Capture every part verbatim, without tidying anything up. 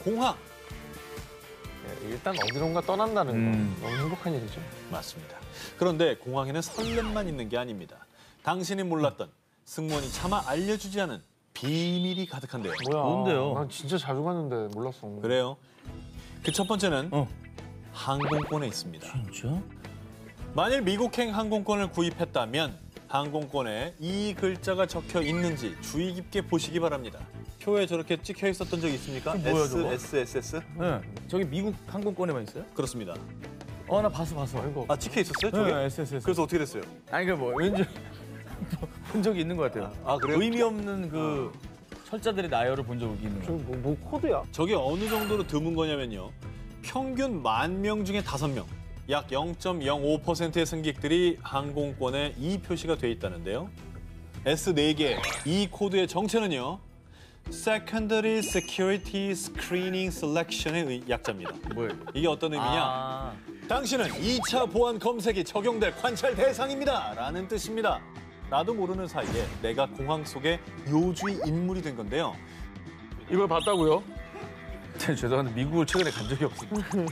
공항. 네, 일단 어디론가 떠난다는 음. 거 너무 행복한 일이죠. 맞습니다. 그런데 공항에는 설렘만 있는 게 아닙니다. 당신이 몰랐던 승무원이 차마 알려주지 않은 비밀이 가득한데요. 뭐야? 뭔데요? 난 진짜 자주 갔는데 몰랐어. 그래요? 그 첫 번째는 어. 항공권에 있습니다. 진짜? 만일 미국행 항공권을 구입했다면 항공권에 이 글자가 적혀 있는지 주의 깊게 보시기 바랍니다. 표에 저렇게 찍혀 있었던 적 있습니까? 그게 뭐야, 저거? 에스 에스 에스 에스? 네. 저기 미국 항공권에만 있어요? 그렇습니다. 어, 나 봤어, 봤어. 아이고. 아, 찍혀 있었어요? 저게? 네, 에스 에스 에스. 그래서 어떻게 됐어요? 아니, 그 뭐, 왠지 본 적이 있는 것 같아요. 아, 아, 그래요? 의미 없는 그 철자들의 나열을 본 적이 있는 것 저 같아요. 뭐, 뭐 코드야? 저게 어느 정도로 드문 거냐면요. 평균 만 명 중에 다섯 명, 약 영 점 영오 퍼센트의 승객들이 항공권에 이 표시가 돼 있다는데요. 에스 네 개, 이 코드의 정체는요. Secondary Security Screening Selection의 약자입니다. 뭐예요? 이게 어떤 의미냐? 아, 당신은 이 차 보안 검색이 적용될 관찰 대상입니다. 라는 뜻입니다. 나도 모르는 사이에 내가 공항 속의 요주의 인물이 된 건데요. 이걸 봤다고요? 죄송한데 미국을 최근에 간 적이 없어요.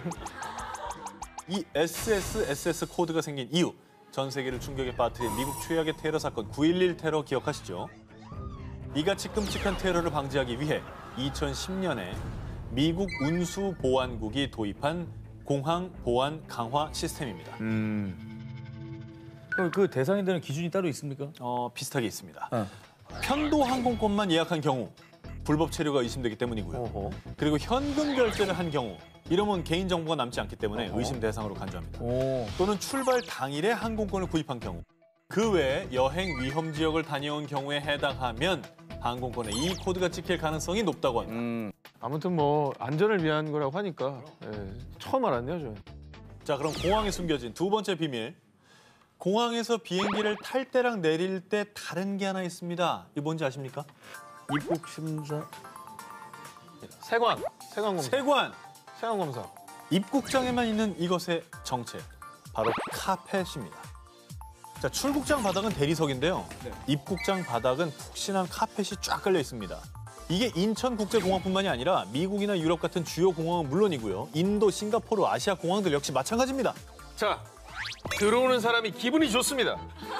이 에스 에스 에스 에스 코드가 생긴 이유, 전 세계를 충격에 빠뜨린 미국 최악의 테러 사건 구일일 테러 기억하시죠? 이같이 끔찍한 테러를 방지하기 위해 이천십 년에 미국 운수보안국이 도입한 공항 보안 강화 시스템입니다. 음. 그럼 그 대상이 되는 기준이 따로 있습니까? 어, 비슷하게 있습니다. 어. 편도 항공권만 예약한 경우 불법 체류가 의심되기 때문이고요. 어허. 그리고 현금 결제를 한 경우 이러면 개인정보가 남지 않기 때문에 어허. 의심 대상으로 간주합니다. 오. 또는 출발 당일에 항공권을 구입한 경우 그 외에 여행 위험 지역을 다녀온 경우에 해당하면 항공권에 이 코드가 찍힐 가능성이 높다고 합니다. 음. 아무튼 뭐 안전을 위한 거라고 하니까 예, 처음 알았네요, 저. 자, 그럼 공항에 숨겨진 두 번째 비밀. 공항에서 비행기를 탈 때랑 내릴 때 다른 게 하나 있습니다. 이게 뭔지 아십니까? 입국 심사. 세관, 세관 검사. 세관! 세관 검사. 입국장에만 있는 이것의 정체. 바로 카펫입니다. 자, 출국장 바닥은 대리석인데요. 입국장 바닥은 푹신한 카펫이 쫙 깔려 있습니다. 이게 인천국제공항뿐만이 아니라 미국이나 유럽 같은 주요 공항은 물론이고요. 인도, 싱가포르, 아시아 공항들 역시 마찬가지입니다. 자, 들어오는 사람이 기분이 좋습니다.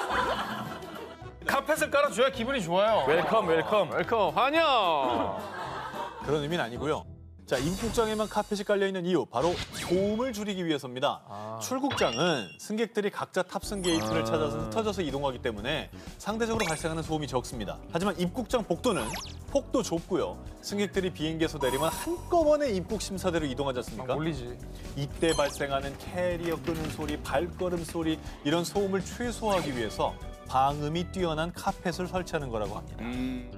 카펫을 깔아줘야 기분이 좋아요. 웰컴, 웰컴. 웰컴, 환영. 그런 의미는 아니고요. 자, 입국장에만 카펫이 깔려있는 이유, 바로 소음을 줄이기 위해서입니다. 아. 출국장은 승객들이 각자 탑승 게이트를 아. 찾아서 흩어져서 이동하기 때문에 상대적으로 발생하는 소음이 적습니다. 하지만 입국장 복도는 폭도 좁고요. 승객들이 비행기에서 내리면 한꺼번에 입국 심사대로 이동하지 않습니까? 몰리지. 이때 발생하는 캐리어 끄는 소리, 발걸음 소리, 이런 소음을 최소화하기 위해서 방음이 뛰어난 카펫을 설치하는 거라고 합니다. 음.